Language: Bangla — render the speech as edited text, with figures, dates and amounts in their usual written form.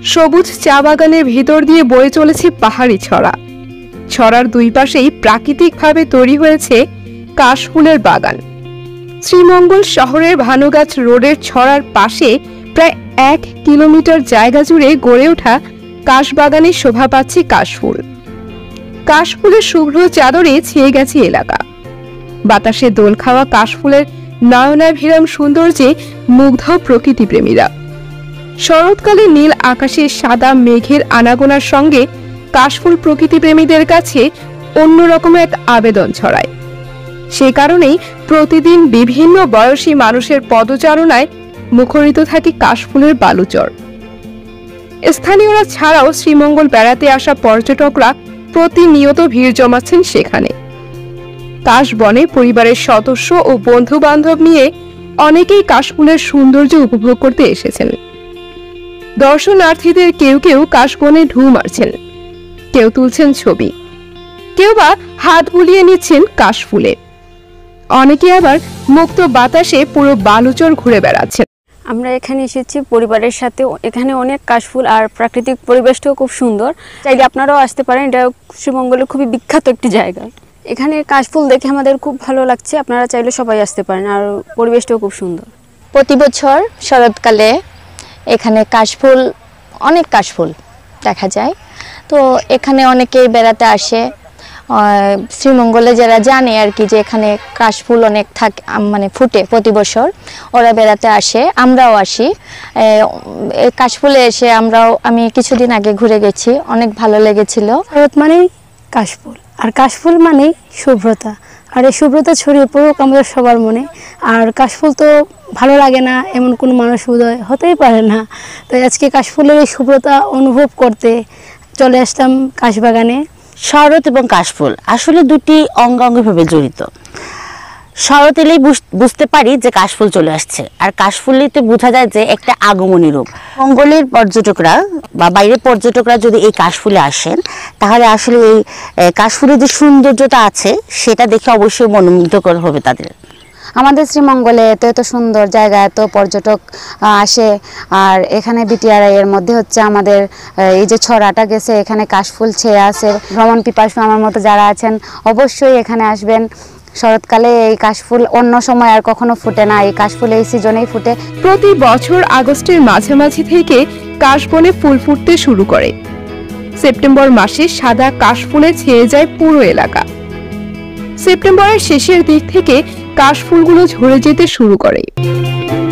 সবুজ চা বাগানের ভেতর দিয়ে বয়ে চলেছে পাহাড়ি ছড়া। ছড়ার দুই পাশেই প্রাকৃতিকভাবে তৈরি হয়েছে কাশফুলের বাগান। শ্রীমঙ্গল শহরের ভানুগাছ রোডের ছড়ার পাশে প্রায় 1 কিলোমিটার জায়গা জুড়ে গড়ে ওঠা কাশবাগানে শোভা পাচ্ছে কাশফুল। কাশফুলের শুভ্র চাদরে ছেয়ে গেছে এলাকা। বাতাসে দোল খাওয়া কাশফুলের নয়নাভিরাম সৌন্দর্যে মুগ্ধ প্রকৃতিপ্রেমীরা। শরৎকালে নীল আকাশে সাদা মেঘের আনাগোনার সঙ্গে কাশফুল প্রকৃতিপ্রেমীদের কাছে অন্যরকম এক আবেদন ছড়ায়। সে কারণেই প্রতিদিন বিভিন্ন বয়সী মানুষের পদচারণায় মুখরিত থাকে কাশফুলের বালুচর। স্থানীয়রা ছাড়াও শ্রীমঙ্গল বেড়াতে আসা পর্যটকরা প্রতিনিয়ত ভিড় জমাচ্ছেন সেখানে। কাশবনে পরিবারের সদস্য ও বন্ধু বান্ধব নিয়ে অনেকেই কাশফুলের সৌন্দর্য উপভোগ করতে এসেছেন। দর্শনার্থীদের কেউ কেউ কাশবনে ঢু মারছেন, কেউ তুলছেন ছবি, কেউ বা হাত বুলিয়ে নিচ্ছেন কাশফুলে। অনেকে আবার মুক্ত বাতাসে পুরো বালুচর ঘুরে বেড়াচ্ছেন। আমরা এখানে এসেছি পরিবারের সাথে। এখানে অনেক কাশফুল আর প্রাকৃতিক পরিবেশটাও খুব সুন্দর। চাইলে আপনারাও আসতে পারেন। এটা শ্রীমঙ্গলের খুবই বিখ্যাত একটি জায়গা। এখানে কাশফুল দেখে আমাদের খুব ভালো লাগছে। আপনারা চাইলে সবাই আসতে পারেন। আর পরিবেশটাও খুব সুন্দর। প্রতি বছর শরৎকালে এখানে কাশফুল, অনেক কাশফুল দেখা যায়। তো এখানে অনেকেই বেড়াতে আসে। শ্রীমঙ্গলে যারা জানে আর কি যে এখানে কাশফুল অনেক থাকে, মানে ফুটে প্রতি বছর, ওরা বেড়াতে আসে, আমরাও আসি। কাশফুলে এসে আমি কিছুদিন আগে ঘুরে গেছি, অনেক ভালো লেগেছিল। শরৎ মানেই কাশফুল, আর কাশফুল মানেই শুভ্রতা, আর এই শুভ্রতা ছড়িয়ে পড়ুক আমাদের সবার মনে। আর কাশফুল তো ভালো লাগে না এমন কোনো মানুষ উদয় হতেই পারে না। তাই আজকে কাশফুলের এই শুভ্রতা অনুভব করতে চলে আসলাম কাশবাগানে। শরৎ এবং কাশফুল আসলে দুটি অঙ্গাঙ্গিভাবে জড়িত। শরৎ এলেই বুঝতে পারি যে কাশফুল চলে আসছে, আর কাশফুলেতে বোঝা যায় যে একটা আগমনী রূপ। মঙ্গলের পর্যটকরা বা বাইরের পর্যটকরা যদি এই কাশফুলে আসেন, তাহলে আসলে এই কাশফুলের যে সৌন্দর্যটা আছে সেটা দেখে অবশ্যই মনোমুগ্ধকর হবে তাদের। আমাদের শ্রীমঙ্গলে এত সুন্দর জায়গা, এত পর্যটক আসে। আর এখানে বিটিআরআই এর মধ্যে হচ্ছে আমাদের এই যে ছড়াটা গেছে, এখানে কাশফুল ছেয়ে আছে। ভ্রমণ পিপাসু আমার মতো যারা আছেন অবশ্যই এখানে আসবেন। শরৎকালে এই কাশফুল অন্য সময় আর কখনো ফুটে না, এই কাশফুল এই সিজনেই ফুটে। প্রতি বছর আগস্টের মাঝামাঝি থেকে কাশবনে ফুল ফুটতে শুরু করে। সেপ্টেম্বর মাসে সাদা কাশফুলে ছেয়ে যায় পুরো এলাকা। সেপ্টেম্বরের শেষের দিক থেকে কাশফুলগুলো ঝরে যেতে শুরু করে।